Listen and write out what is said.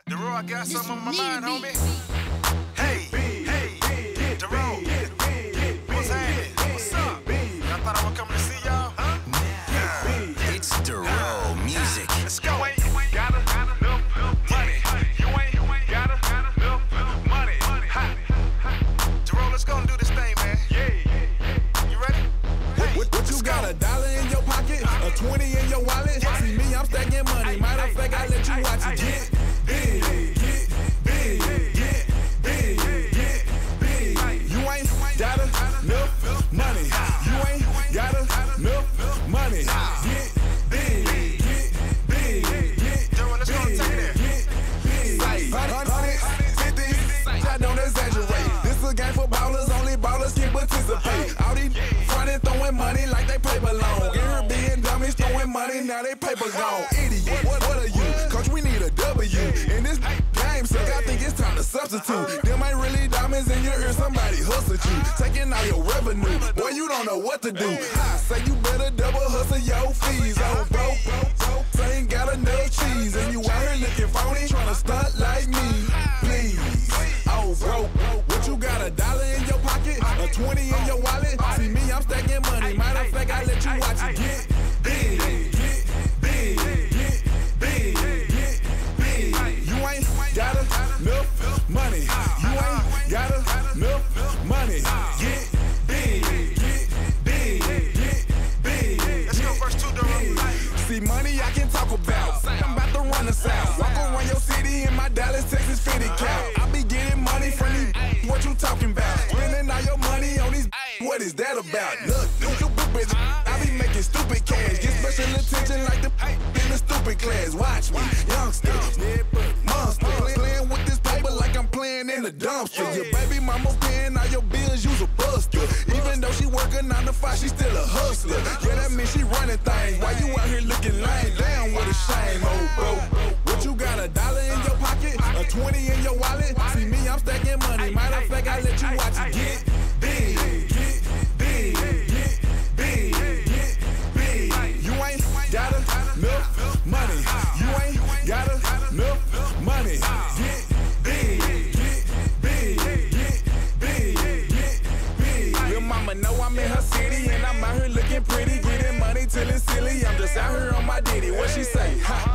Dero, I got something on my mind, homie. Hey, Dero, what's happening? What's up? Y'all thought I was coming to see y'all? Now, it's Dero Music. Let's go. You ain't got enough money. You ain't got enough money. Dero, let's go and do this thing, man. You ready? What you got, $1 in your pocket, a 20 in your wallet? See me, I'm stacking money. Matter of fact, I let you watch it get big, get big, get big, get big. You ain't got enough money. You ain't got enough money. Get big, get big, get Dero, let's go and take it there. big. 150, I don't exaggerate. This a game for ballers, only ballers can participate. All these frontin' throwing money like they paper long. Get her being dummies throwing money, now they paper gone. Idiot, what are you? Coach, we need a W. In this game, so I think it's time to substitute. Them ain't really diamonds in your ear, somebody hustled you. Taking all your revenue, boy, you don't know what to do. I say you better double hustle your fees. Oh, bro, so ain't got enough cheese. And you out here looking phony, tryna stunt like me. Please, oh, bro, what you got, $1 in your pocket, a 20 in your wallet? See me, I'm stacking money. Matter of fact, I let you watch it get big, get big, get big, get big. You ain't got enough money. You ain't got enough money. Get big, get big, get big. Let's go verse 2, Dero. See, money I can talk about. I'm about to run the South. Walk around your city in my Dallas, Texas fitted count. I be getting money from these. What you talking about? Spending all your money on these. What is that about? Look, stupid. I be making stupid cash. Get special attention like the in the stupid class. Watch me, youngster, monster. Playing with this paper like I'm playing in the dumpster. Your baby mama paying all your bills, you's a buster. Even though she working 9 to 5, she still a hustler. Yeah, that means she running things. Why you out here looking lame? Down with a shame, oh bro. What you got, $1 in your pocket, a 20 in your wallet? See me, I'm stacking money. Matter of fact, I let you watch it get big, get big, get big, get big. You ain't got enough money. You ain't got enough money. Get big, get big, get big, get big. Your mama know I'm in her city and I'm out here looking pretty, getting money till it's silly. I'm just out here on my ditty. What she say? Ha.